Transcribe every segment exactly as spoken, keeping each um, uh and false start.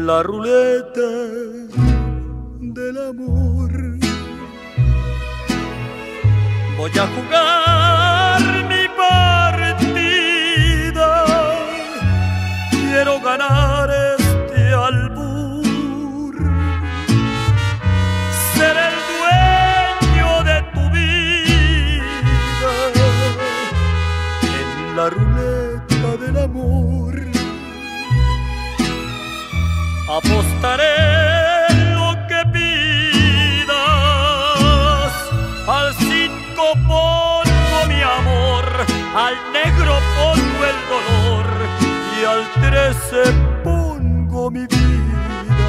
la ruleta del amor. Voy a jugar mi partida, quiero ganar este albur, ser el dueño de tu vida en la ruleta del amor. Apostaré lo que pidas, al cinco pongo mi amor, al negro pongo el dolor y al trece pongo mi vida.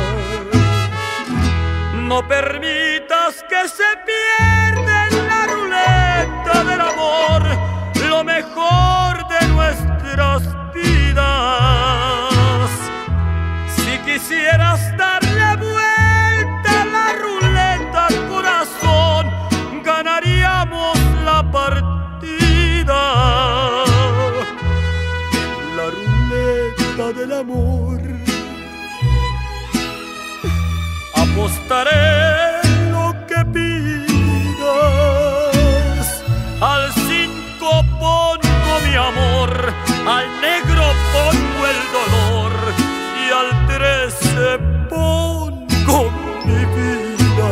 No permitas que se pierda en la ruleta del amor lo mejor de nuestras vidas. Si quisieras darle vuelta a la ruleta, corazón, ganaríamos la partida. La ruleta del amor. Apostaré lo que pidas, al cinco pongo mi amor, al negro pongo el dolor y al trece pongo mi vida.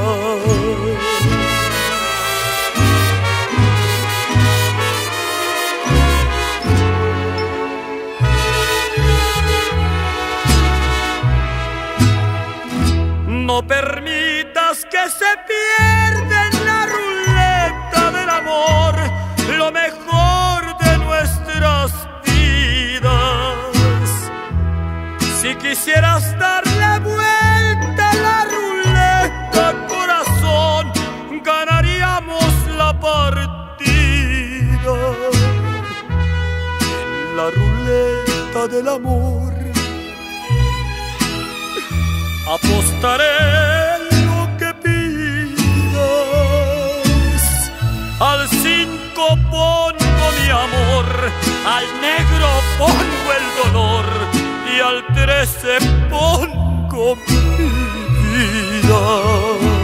No permitas que se pierda en la ruleta del amor lo mejor de nuestras vidas. Si quisieras darle vuelta a la ruleta, corazón, ganaríamos la partida. En la ruleta del amor. Apostaré lo que pidas, al cinco pongo mi amor, al negro pongo el dolor y al trece pongo mi vida.